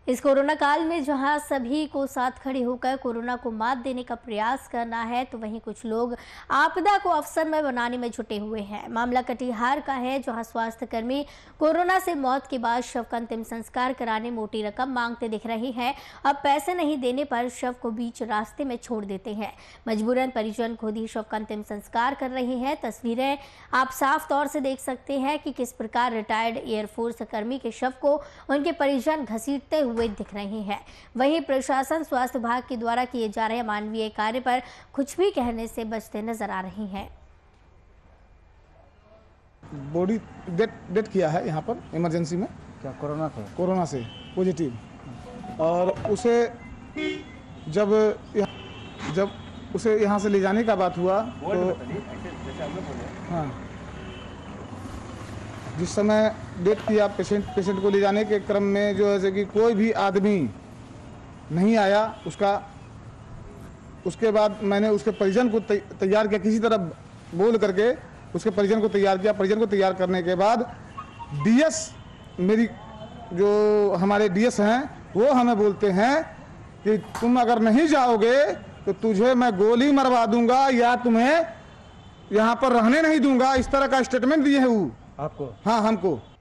इस कोरोना काल में जहां सभी को साथ खड़े होकर कोरोना को मात देने का प्रयास करना है, तो वहीं कुछ लोग आपदा को अवसरमय बनाने में जुटे हुए हैं। मामला कटिहार का है, जहां स्वास्थ्यकर्मी कोरोना से मौत के बाद शव का अंतिम संस्कार कराने मोटी रकम मांगते दिख रहे हैं। अब पैसे नहीं देने पर शव को बीच रास्ते में छोड़ देते हैं। मजबूरन परिजन खुद ही शव का अंतिम संस्कार कर रहे हैं। तस्वीरें आप साफ तौर से देख सकते हैं कि किस प्रकार रिटायर्ड एयरफोर्स कर्मी के शव को उनके परिजन घसीटते हुए दिख रहे हैं। वहीं प्रशासन स्वास्थ्य विभाग के द्वारा किए जा रहे मानवीय कार्य पर कुछ भी कहने से बचते नजर आ रहे हैं। बॉडी डेथ किया है यहाँ पर इमरजेंसी में। क्या कोरोना से पॉजिटिव, और उसे जब उसे यहाँ से ले जाने का बात हुआ तो हाँ, जिस समय डेथ किया पेशेंट को ले जाने के क्रम में जो है कि कोई भी आदमी नहीं आया उसके बाद मैंने उसके परिजन को तैयार किया, किसी तरह बोल करके उसके परिजन को तैयार किया। परिजन को तैयार करने के बाद डीएस, मेरी जो हमारे डीएस हैं, वो हमें बोलते हैं कि तुम अगर नहीं जाओगे तो तुझे मैं गोली मरवा दूंगा या तुम्हें यहाँ पर रहने नहीं दूंगा। इस तरह का स्टेटमेंट दिए हैं वो। आपको? हाँ, हमको।